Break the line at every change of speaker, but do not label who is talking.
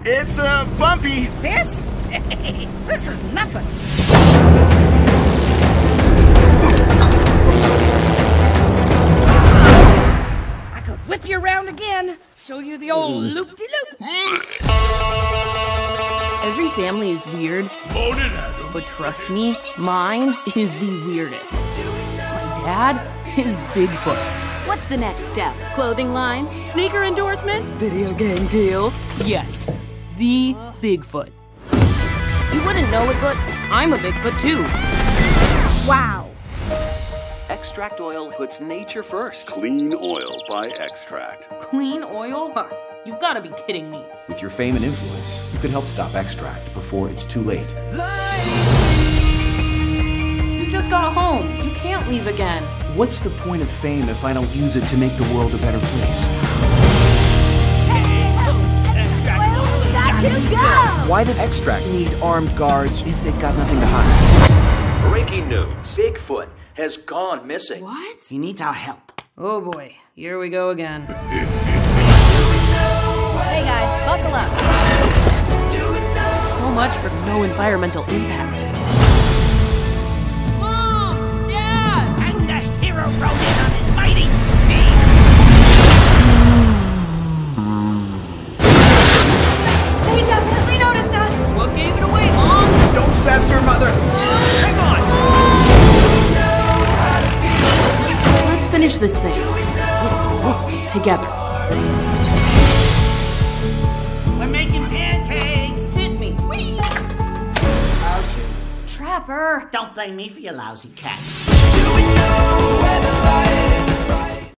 It's bumpy.
This? This is nothing. I could whip you around again. Show you the old loop-de-loop.
Every family is weird, but trust me, mine is the weirdest. My dad is Bigfoot.
What's the next step? Clothing line? Sneaker endorsement? Video game deal?
Yes, the Bigfoot. You wouldn't know it, but I'm a Bigfoot too.
Wow.
Extract oil puts nature first.
Clean oil by Extract.
Clean oil? Huh, you've got to be kidding me.
With your fame and influence, you can help stop Extract before it's too late.
You just got home. You can't leave again.
What's the point of fame if I don't use it to make the world a better place? Why did Extract need armed guards if they've got nothing to hide?
Breaking news. Bigfoot has gone missing.
What?
He needs our help.
Oh boy, here we go again.
Hey guys, buckle up.
So much for no environmental impact. Mom! Dad!
And the hero rode in on his mighty steed.
They definitely noticed us.
What gave it away, Mom?
Don't sass your mother. Hang on.
Let's finish this thing. Together.
We're making pancakes.
Hit me. Whee!
Oh, shoot.
Trapper.
Don't blame me for your lousy catch.
Do we know where the light